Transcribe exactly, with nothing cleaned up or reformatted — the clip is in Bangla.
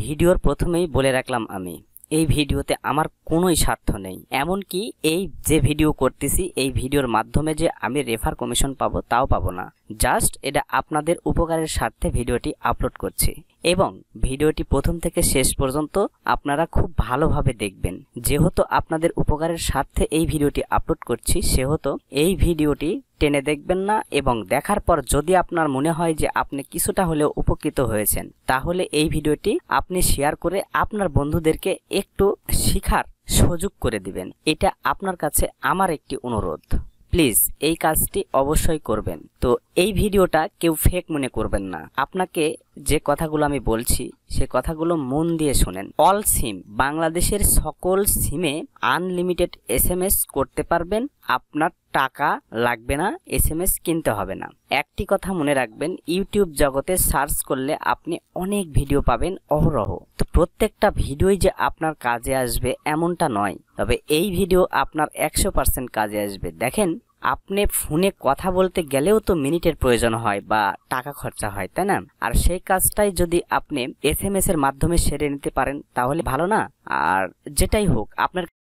ভিডিওর প্রথমেই বলে রাখলাম আমি এই ভিডিওতে আমার কোনোই স্বার্থ নেই, এমনকি এই যে ভিডিও করতেছি এই ভিডিওর মাধ্যমে যে আমি রেফার কমিশন পাবো তাও পাবো না। জাস্ট এটা আপনাদের উপকারের স্বার্থে ভিডিওটি আপলোড করছি এবং ভিডিওটি প্রথম থেকে শেষ পর্যন্ত আপনারা খুব ভালোভাবে দেখবেন। যেহেতু আপনাদের উপকারের স্বার্থে এই ভিডিওটি আপলোড করছি সেহেতু এই ভিডিওটি টেনে দেখবেন না, এবং দেখার পর যদি আপনার মনে হয় যে আপনি কিছুটা হলেও উপকৃত হয়েছেন তাহলে এই ভিডিওটি আপনি শেয়ার করে আপনার বন্ধুদেরকে একটু শেখার সুযোগ করে দিবেন। এটা আপনার কাছে আমার একটি অনুরোধ, প্লিজ এই কাজটি অবশ্যই করবেন। তো এই ভিডিওটা কেউ ফেক মনে করবেন না। আপনাকে যে কথাগুলো আমি বলছি সে কথাগুলো মন দিয়ে শুনেন। অল সিম, বাংলাদেশের সকল সিমে আনলিমিটেড এস এম এস করতে পারবেন, আপনার টাকা লাগবে না, এস এম এস কিনতে হবে না। একটি কথা মনে রাখবেন, ইউটিউব জগতে সার্চ করলে আপনি অনেক ভিডিও পাবেন অহরহ। তো প্রত্যেকটা ভিডিওই যে আপনার কাজে আসবে এমনটা নয়, তবে এই ভিডিও আপনার একশো পার্সেন্ট কাজে আসবে। দেখেন, আপনি ফোনে কথা বলতে গেলেও তো মিনিটের প্রয়োজন হয় বা টাকা খরচা হয়, তাই না? আর সেই কাজটাই যদি আপনি এস এম এস এর মাধ্যমে সেরে নিতে পারেন তাহলে ভালো না? আর যেটাই হোক, আপনার